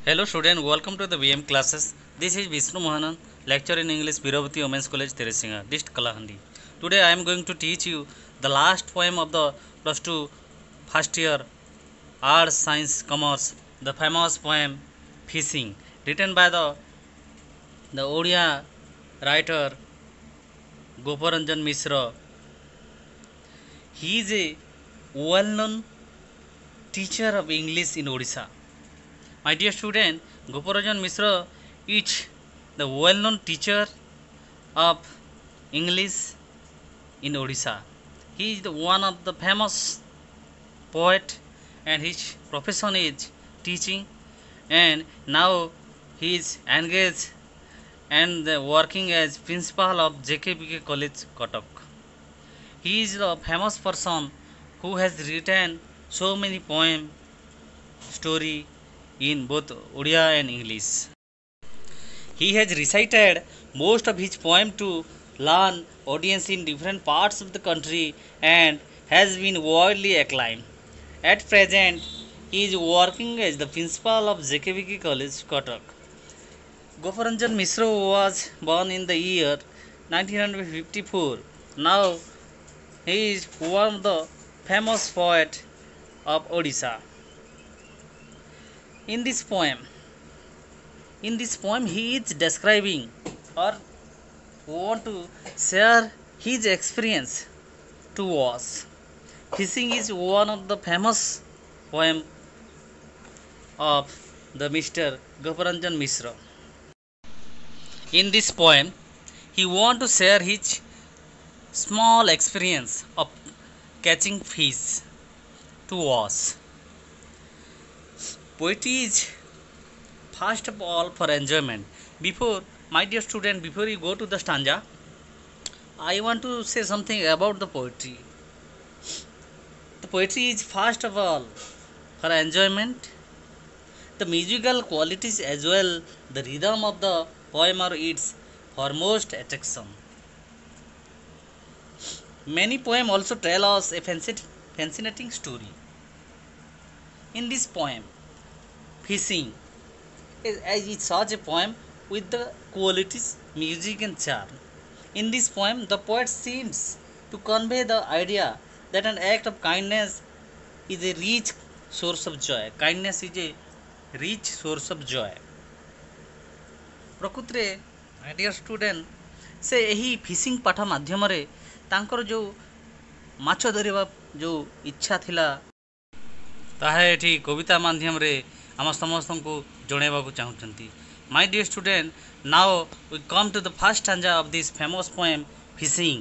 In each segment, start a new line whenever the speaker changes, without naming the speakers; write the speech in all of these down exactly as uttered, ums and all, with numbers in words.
Hello student, welcome to the V M classes. This is Vishnu Mohanan, lecturer in English, Biravati Women's College, Teresinga, District Kalahandi. Today I am going to teach you the last poem of the plus two first year Arts, Science, Commerce, the famous poem Fishing, written by the the Odia writer Goparanjan Mishra. He is a well-known teacher of English in Odisha. My dear student, Goparanjan Mishra is the well-known teacher of English in Odisha. He is the one of the famous poet, and his profession is teaching. And now he is engaged and working as principal of J K B K College, Cuttack. He is the famous person who has written so many poems, story in both Odia and English. He has recited most of his poems to learn audience in different parts of the country and has been widely acclaimed. At present, he is working as the principal of J K B K College, Cuttack. Goparanjan Mishra was born in the year nineteen fifty-four. Now, he is one of the famous poets of Odisha. In this poem, in this poem, he is describing or want to share his experience to us. Fishing is one of the famous poem of the Mister Goparanjan Mishra. In this poem, he want to share his small experience of catching fish to us. Poetry is first of all for enjoyment. Before, my dear student, before you go to the stanza, I want to say something about the poetry. The poetry is first of all for enjoyment. The musical qualities as well, the rhythm of the poem are its foremost attraction. Many poems also tell us a fascinating story. In this poem, Fishing is such a poem with the qualities, music and charm. In this poem, the poet seems to convey the idea that an act of kindness is a rich source of joy. Kindness is a rich source of joy. प्रकृति my dear student से यही fishing पाठ माध्यम तांकर जो माछ धरिबा जो इच्छा थिला ताहा एठी कविता माध्यम रे आम समस्त को जणेबाकू चाहूँगी. My dear student, now we come to the first stanza of this famous poem fishing.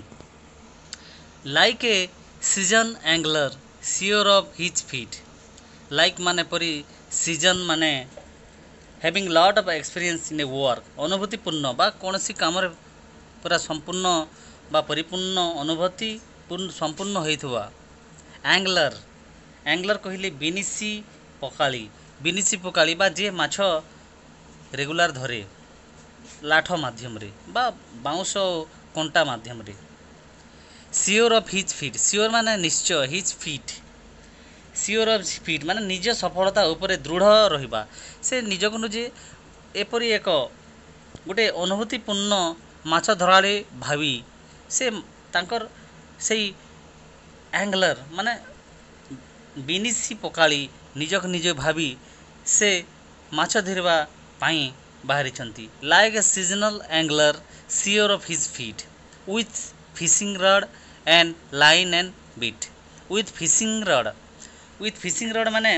Like a season angler sure of his feet. Like माने परी सीजन माने having lot of experience in a work. अनुभूतिपूर्ण बा कौन सी काम पूरा संपूर्ण बा परिपूर्ण अनुभूति पूर्ण संपूर्ण होइथुवा. एंगलर एंगलर कहले बिनिसी पकाली. बिनिसी पकाली बा जे माछ रेगुलर धरे लाठ माध्यम रे बा बाउंस कंटा माध्यम रे. Sure of his feet. Sure माने निश्चय. His feet sure of feet माने निज सफलता ऊपर दृढ़ रहिबा. से निजको निजे एपरी एक गोटे अनुभूतिपूर्ण माछ धराली भावी से तांकर सेई एंगलर माने बिनिसी पकाली निजक निज भावी से माछ धरवा पाई बाहरी छंती. Like a seasonal angler sure of his feet with fishing rod and line and bait. With fishing rod with fishing rod माने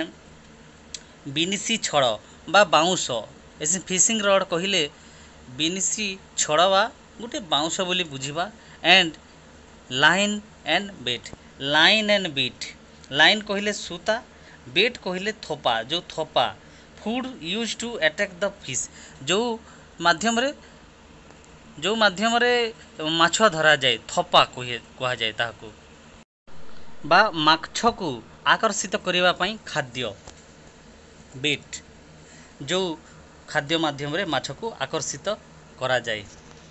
बिनिसी छड़ बा बाउंस. ऐसे फिशिंग रड कहले बिनिसी छड़ बा गोटे बाउंस बोली बुझिबा. And line and bait. Line and bait. Line कहले सूता, बेट कहले थोपा. जो थोपा food use to attack the fish. जो माध्यम रे जो माध्यम रे माछ धरा जाए थोपा कह जाए ताको बा माछ को आकर्षित करबा पई खाद्य. बेट जो खाद्य माध्यम रे माछ को आकर्षित करा जाए.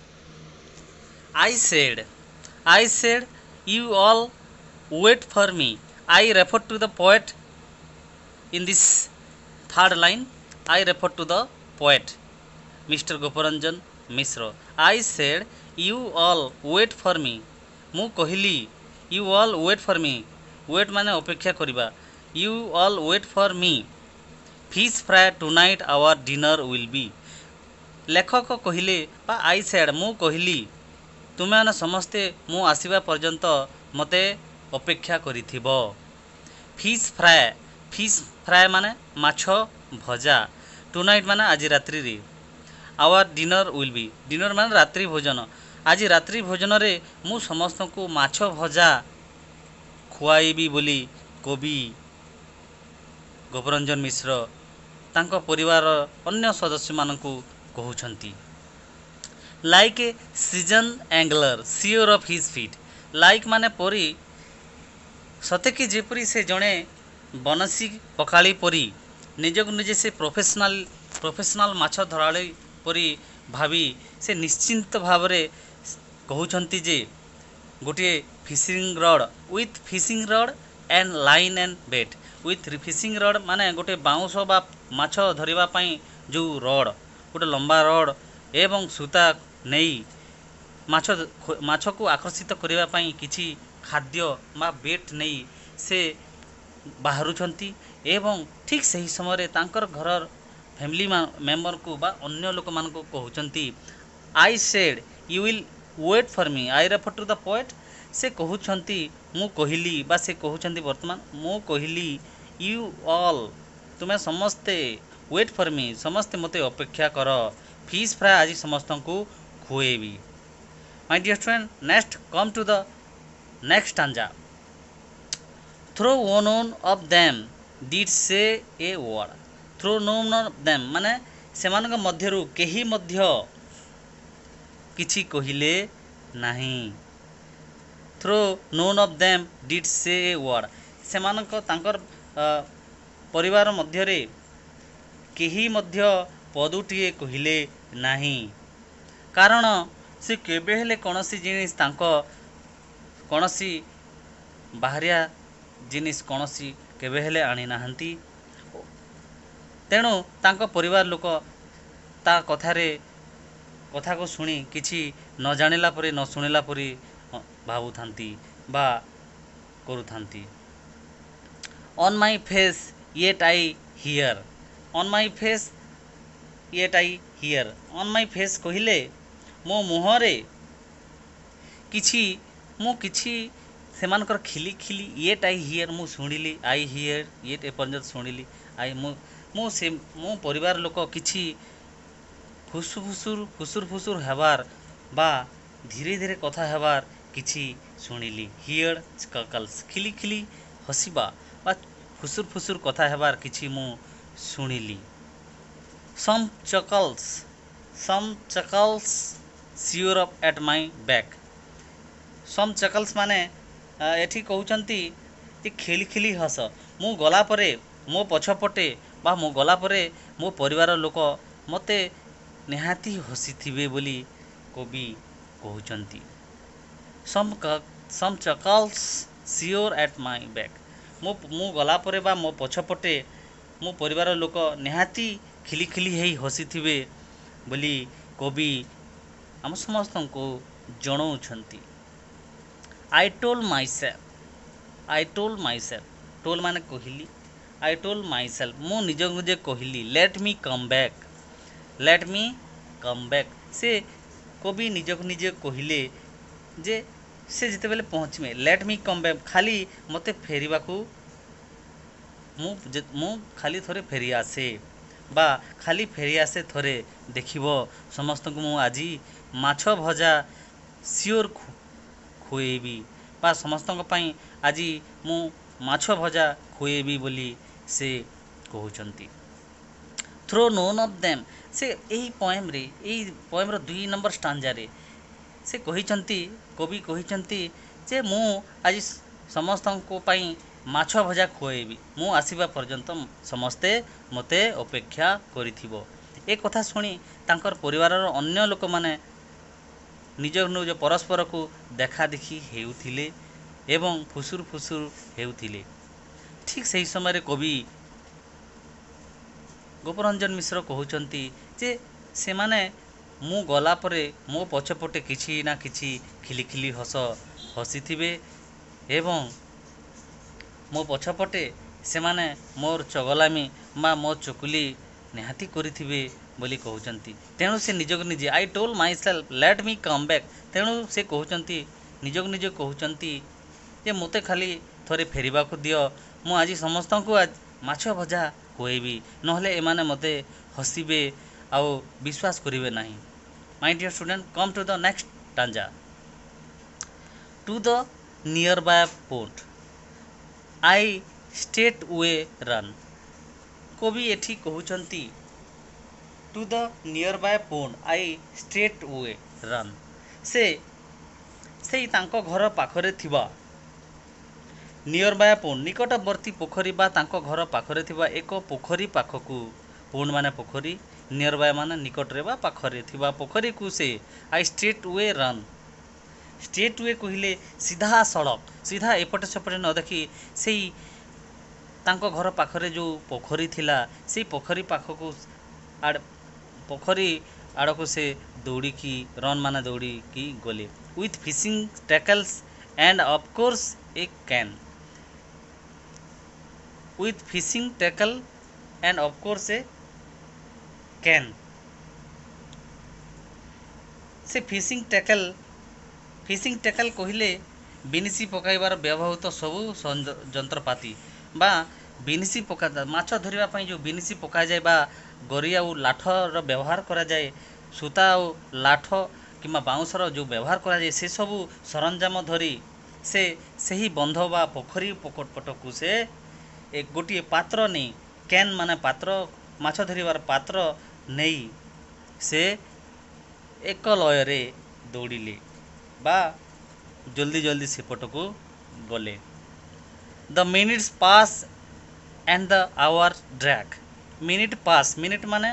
I said I said you all wait for me. I refer to the poet in this third line. I refer to the poet Mister Goparanjan Mishra. I said, you all wait for me. ମୁଁ କହିଲି you all wait for me. wait ମାନେ ଅପେକ୍ଷା କରିବା. You all wait for me. Fish fry tonight our dinner will be. ଲେଖକ କହିଲେ ବା I said ମୁଁ କହିଲି ତୁମେମାନେ ସମସ୍ତେ ମୁଁ ଆସିବା ପର୍ଯ୍ୟନ୍ତ ମୋତେ ଅପେକ୍ଷା କରିଥିବ. ଫିସ୍ ଫ୍ରାଏ ଫିସ୍ ଫ୍ରାଏ ମାନେ ମାଛ ଭଜା. ଟୁନାଇଟ୍ ମାନେ ଆଜି ରାତ୍ରିରେ. Our dinner will be. Dinner ମାନେ ରାତ୍ରି ଭୋଜନ. ଆଜି ରାତ୍ରି ଭୋଜନରେ ମୁଁ ସମସ୍ତଙ୍କୁ ମାଛ ଭଜା ଖୁଆଇବି ବୋଲି କବି ଗୋପରଞ୍ଜନ ମିଶ୍ର ତାଙ୍କ ପରିବାରର ଅନ୍ୟ ସଦସ୍ୟମାନଙ୍କୁ କହୁଛନ୍ତି. Like a season angler sure of his feet. Like ମାନେ ପରି ସତେକି ଯେପରି ସେ ଜଣେ ବନଶୀ ପକାଳି ପରି ନିଜକୁ ନିଜେ ସେ ପ୍ରଫେସନାଲ ପ୍ରଫେସନାଲ ମାଛ ଧରାଳି ପରି ଭାବି ସେ ନିଶ୍ଚିନ୍ତ ଭାବରେ କହୁଛନ୍ତି ଯେ ଗୋଟିଏ fishing rod with fishing rod and line and bait. With fishing rod ମାନେ ଗୋଟେ ବାଉଁଶ ବା ମାଛ ଧରିବା ପାଇଁ ଯେଉଁ ରଡ଼ ଗୋଟେ ଲମ୍ବା ରଡ଼ ଏବଂ ସୂତା ନେଇ ମାଛ ମାଛକୁ ଆକର୍ଷିତ କରିବା ପାଇଁ କିଛି ଖାଦ୍ୟ ବା ବେଟ୍ ନେଇ ସେ ବାହାରୁଛନ୍ତି ଏବଂ ଠିକ୍ ସେହି ସମୟରେ ତାଙ୍କର ଘରର ଫ୍ୟାମିଲି ମେମ୍ବରକୁ ବା ଅନ୍ୟ ଲୋକମାନଙ୍କୁ କହୁଛନ୍ତି I said you will wait for me. I refer to the poet. ସେ କହୁଛନ୍ତି ମୁଁ କହିଲି ବା ସେ କହୁଛନ୍ତି ବର୍ତ୍ତମାନ ମୁଁ କହିଲି you all ତୁମେ ସମସ୍ତେ wait for me ସମସ୍ତେ ମୋତେ ଅପେକ୍ଷା କର. ଫିସ୍ ଫ୍ରାଏ ଆଜି ସମସ୍ତଙ୍କୁ ଖୁଏଇବି. My dear student, next come to the next stanza. Through none of them did say a word. Through none of them ମାନେ ସେମାନଙ୍କ ମଧ୍ୟରୁ କେହି ମଧ୍ୟ କିଛି କହିଲେ ନାହିଁ. Through none of them did say a word. ସେମାନଙ୍କ ତାଙ୍କର ପରିବାର ମଧ୍ୟରେ କେହି ମଧ୍ୟ ପଦଟିଏ କହିଲେ ନାହିଁ. କାରଣ ସେ କେବେ ହେଲେ କୌଣସି ଜିନିଷ ତାଙ୍କ କୌଣସି ବାହାରିଆ ଜିନିଷ କୌଣସି କେବେ ହେଲେ ଆଣିନାହାନ୍ତି. ତେଣୁ ତାଙ୍କ ପରିବାର ଲୋକ ତା କଥାରେ କଥାକୁ ଶୁଣି କିଛି ନ ଜାଣିଲା ପରି ନ ଶୁଣିଲା ପରି ଭାବୁଥାନ୍ତି ବା କରୁଥାନ୍ତି. On my face yet I hear. On my face yet I hear. On my face କହିଲେ ମୋ ମୁହଁରେ କିଛି ମୁଁ କିଛି ସେମାନଙ୍କର ଖିଲି ଖିଲି yet I hear ମୁଁ ଶୁଣିଲି. I hear yet ଏପର୍ଯ୍ୟନ୍ତ ଶୁଣିଲି. I ମୁଁ ମୁଁ ସେ ମୋ ପରିବାର ଲୋକ କିଛି ଫୁସୁର ଫୁସୁର ଫୁସୁର ଫୁସୁର ହେବାର ବା ଧୀରେ ଧୀରେ କଥା ହେବାର କିଛି ଶୁଣିଲି. ହିୟର କକଲ୍ସ ଖିଲି ଖିଲି ହସିବା ବା ଫୁସୁର ଫୁସୁର କଥା ହେବାର କିଛି ମୁଁ ଶୁଣିଲି. Some chuckles some chuckles sure of at my back. Some chuckles ମାନେ ଏଠି କହୁଛନ୍ତି ଯେ ଖିଲି ଖିଲି ହସ. ମୁଁ ଗଲା ପରେ ମୋ ପଛପଟେ ବା ମୁଁ ଗଲା ପରେ ମୋ ପରିବାର ଲୋକ ମୋତେ ନିହାତି ହସିଥିବେ ବୋଲି କବି କହୁଛନ୍ତି. Some some chuckles sure at my back. ମୁଁ ମୁଁ ଗଲା ପରେ ବା ମୋ ପଛପଟେ ମୋ ପରିବାର ଲୋକ ନିହାତି ଖିଲି ଖିଲି ହେଇ ହସିଥିବେ ବୋଲି କବି ଆମ ସମସ୍ତଙ୍କୁ ଜଣାଉଛନ୍ତି. I told myself. I told myself. told ମାନେ କହିଲି. I told myself. ମୁଁ ନିଜକୁ ନିଜେ କହିଲି. Let me come back. Let me come back. ସେ କବି ନିଜକୁ ନିଜେ କହିଲେ ଯେ ସେ ଯେତେବେଳେ ପହଞ୍ଚିବେ let me come back ଖାଲି ମୋତେ ଫେରିବାକୁ ମୁଁ ମୁଁ ଖାଲି ଥରେ ଫେରି ଆସେ ବା ଖାଲି ଫେରି ଆସେ ଥରେ ଦେଖିବ ସମସ୍ତଙ୍କୁ ମୁଁ ଆଜି ମାଛ ଭଜା ସିଓର ଖୁଏଇବି ବା ସମସ୍ତଙ୍କ ପାଇଁ ଆଜି ମୁଁ ମାଛ ଭଜା ଖୁଏଇବି ବୋଲି ସେ କହୁଛନ୍ତି. ଥ୍ରୋ ନୋନ୍ ଅଫ୍ ଦେମ୍ ସେ ଏହି ପଏମ୍ରେ ଏହି ପଏମ୍ର ଦୁଇ ନମ୍ବର ଷ୍ଟାଞ୍ଜାରେ ସେ କହିଛନ୍ତି କବି କହିଛନ୍ତି ଯେ ମୁଁ ଆଜି ସମସ୍ତଙ୍କ ପାଇଁ ମାଛ ଭଜା ଖୁଆଇବି. ମୁଁ ଆସିବା ପର୍ଯ୍ୟନ୍ତ ସମସ୍ତେ ମୋତେ ଅପେକ୍ଷା କରିଥିବ. ଏ କଥା ଶୁଣି ତାଙ୍କର ପରିବାରର ଅନ୍ୟ ଲୋକମାନେ ନିଜ ନିଜ ପରସ୍ପରକୁ ଦେଖା ଦେଖି ହେଉଥିଲେ ଏବଂ ଫୁସୁର ଫୁସୁର ହେଉଥିଲେ. ଠିକ୍ ସେହି ସମୟରେ କବି ଗୋପରଞ୍ଜନ ମିଶ୍ର କହୁଛନ୍ତି ଯେ ସେମାନେ ମୁଁ ଗଲା ପରେ ମୋ ପଛପଟେ କିଛି ନା କିଛି ଖିଲିଖିଲି ହସ ହସିଥିବେ ଏବଂ ମୋ ପଛପଟେ ସେମାନେ ମୋର ଚଗଲାମି ବା ମୋ ଚୁକୁଲି ନିହାତି କରିଥିବେ ବୋଲି କହୁଛନ୍ତି। ତେଣୁ ସେ ନିଜକୁ ନିଜେ I told myself let me come back. ତେଣୁ ସେ କହୁଛନ୍ତି ନିଜକୁ ନିଜେ କହୁଛନ୍ତି ଯେ ମୋତେ ଖାଲି ଥରେ ଫେରିବାକୁ ଦିଅ, ମୁଁ ଆଜି ସମସ୍ତଙ୍କୁ ମାଛ ଭଜା ଖୁଆଇବି, ନହେଲେ ଏମାନେ ମୋତେ ହସିବେ ଆଉ ବିଶ୍ୱାସ କରିବେ ନାହିଁ। My dear student, come to the next stanza. To the nearby pond I straightway ran. କବି ଏଠି କହୁଛନ୍ତି to the nearby pond I straightway ran. ସେ ସେଇ ତାଙ୍କ ଘର ପାଖରେ ଥିବା ନିୟର ବାୟ ପୋଣ୍ଡ ନିକଟବର୍ତ୍ତୀ ପୋଖରୀ ବା ତାଙ୍କ ଘର ପାଖରେ ଥିବା ଏକ ପୋଖରୀ ପାଖକୁ, ପୋଣ୍ଡ ମାନେ ପୋଖରୀ, ନିୟର ବାୟ ମାନେ ନିକଟରେ ବା ପାଖରେ ଥିବା ପୋଖରୀକୁ ସେ I straightway ran. Straightway କହିଲେ ସିଧା ସଡ଼କ, ସିଧା ଏପଟେ ସେପଟେ ନ ଦେଖି ସେଇ ତାଙ୍କ ଘର ପାଖରେ ଯେଉଁ ପୋଖରୀ ଥିଲା ସେଇ ପୋଖରୀ ପାଖକୁ ଆଡ଼ ପୋଖରୀ ଆଡ଼କୁ ସେ ଦୌଡ଼ିକି ରନ୍ ମାନେ ଦୌଡ଼ିକି ଗଲେ। With fishing tackles and of course a can. With fishing tackle and of course a can. ସେ ଫିସିଂ ଟ୍ୟାକଲ୍ ଫିସିଂ ଟ୍ୟାକଲ୍ କହିଲେ ବିନିଶି ପକାଇବାର ବ୍ୟବହୃତ ସବୁ ଯନ୍ତ୍ରପାତି ବା ବିନିଶି ପକା ମାଛ ଧରିବା ପାଇଁ ଯେଉଁ ବିନିଶି ପକାଯାଏ ବା ଗରି ଆଉ ଲାଠର ବ୍ୟବହାର କରାଯାଏ, ସୂତା ଆଉ ଲାଠ କିମ୍ବା ବାଉଁଶର ଯେଉଁ ବ୍ୟବହାର କରାଯାଏ, ସେସବୁ ସରଞ୍ଜାମ ଧରି ସେ ସେହି ବନ୍ଧ ବା ପୋଖରୀ ପଟକୁ ସେ ଗୋଟିଏ ପାତ୍ର ନେଇ, କ୍ୟାନ୍ ମାନେ ପାତ୍ର, ମାଛ ଧରିବାର ପାତ୍ର ନେଇ ସେ ଏକ ଲୟରେ ଦୌଡ଼ିଲେ ବା ଜଲ୍ଦି ଜଲ୍ଦି ସେପଟକୁ ଗଲେ। The minutes pass and the hour drag. Minute pass, minute ମାନେ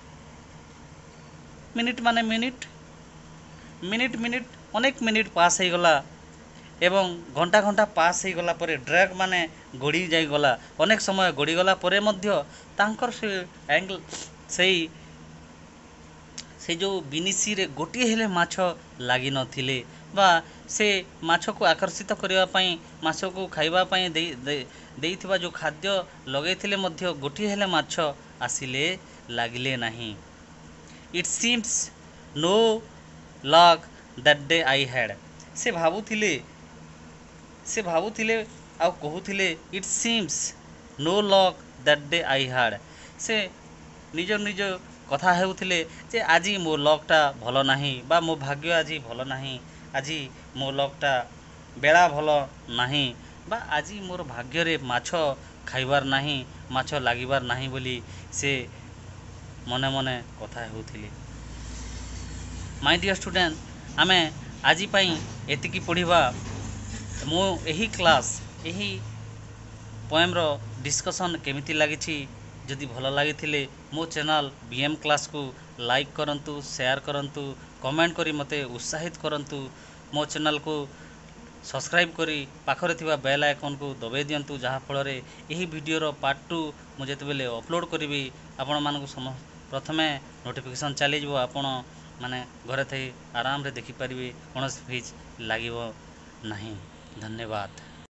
ମିନିଟ୍ ମାନେ ମିନିଟ୍ ମିନିଟ୍ ମିନିଟ୍ ଅନେକ ମିନିଟ୍ ପାସ୍ ହେଇଗଲା ଏବଂ ଘଣ୍ଟା ଘଣ୍ଟା ପାସ୍ ହେଇଗଲା ପରେ ଡ୍ରାଗ୍ ମାନେ ଗଡ଼ି ଯାଇଗଲା, ଅନେକ ସମୟ ଗଡ଼ିଗଲା ପରେ ମଧ୍ୟ ତାଙ୍କର ସେ ଆଙ୍ଗଲ ସେଇ ସେ ଯେଉଁ ବିନିଶିରେ ଗୋଟିଏ ହେଲେ ମାଛ ଲାଗିନଥିଲେ ବା ସେ ମାଛକୁ ଆକର୍ଷିତ କରିବା ପାଇଁ, ମାଛକୁ ଖାଇବା ପାଇଁ ଦେଇ ଦେଇଥିବା ଯେଉଁ ଖାଦ୍ୟ ଲଗାଇଥିଲେ ମଧ୍ୟ ଗୋଟିଏ ହେଲେ ମାଛ ଆସିଲେ ଲାଗିଲେ ନାହିଁ। It seems no luck that day I had. ସେ ଭାବୁଥିଲେ ସେ ଭାବୁଥିଲେ ଆଉ କହୁଥିଲେ it seems no luck that day I had. ସେ ନିଜ ନିଜ କଥା ହେଉଥିଲେ ଯେ ଆଜି ମୋ ଲକ୍ଟା ଭଲ ନାହିଁ ବା ମୋ ଭାଗ୍ୟ ଆଜି ଭଲ ନାହିଁ, ଆଜି ମୋ ଲକ୍ଟା ବେଳା ଭଲ ନାହିଁ ବା ଆଜି ମୋର ଭାଗ୍ୟରେ ମାଛ ଖାଇବାର ନାହିଁ, ମାଛ ଲାଗିବାର ନାହିଁ ବୋଲି ସେ ମନେ ମନେ କଥା ହେଉଥିଲେ। ମାଇ ଡିୟର ଷ୍ଟୁଡେଣ୍ଟ, ଆମେ ଆଜି ପାଇଁ ଏତିକି ପଢ଼ିବା। ମୁଁ ଏହି କ୍ଲାସ୍ ଏହି ପୋଏମ୍ର ଡିସ୍କସନ୍ କେମିତି ଲାଗିଛି, ଯଦି ଭଲ ଲାଗିଥିଲେ ମୋ ଚ୍ୟାନେଲ୍ ବି ଏମ୍ କ୍ଲାସ୍କୁ ଲାଇକ୍ କରନ୍ତୁ, ସେୟାର କରନ୍ତୁ, କମେଣ୍ଟ କରି ମୋତେ ଉତ୍ସାହିତ କରନ୍ତୁ। ମୋ ଚ୍ୟାନେଲ୍କୁ ସବସ୍କ୍ରାଇବ୍ କରି ପାଖରେ ଥିବା ବେଲ୍ ଆଇକନ୍କୁ ଦବାଇ ଦିଅନ୍ତୁ, ଯାହାଫଳରେ ଏହି ଭିଡ଼ିଓର ପାର୍ଟ ଟୁ ମୁଁ ଯେତେବେଳେ ଅପଲୋଡ଼୍ କରିବି ଆପଣମାନଙ୍କୁ ସମ ପ୍ରଥମେ ନୋଟିଫିକେସନ୍ ଚାଲିଯିବ, ଆପଣ ମାନେ ଘରେ ଥାଇ ଆରାମରେ ଦେଖିପାରିବେ, କୌଣସି ଫିସ୍ ଲାଗିବ ନାହିଁ। ଧନ୍ୟବାଦ।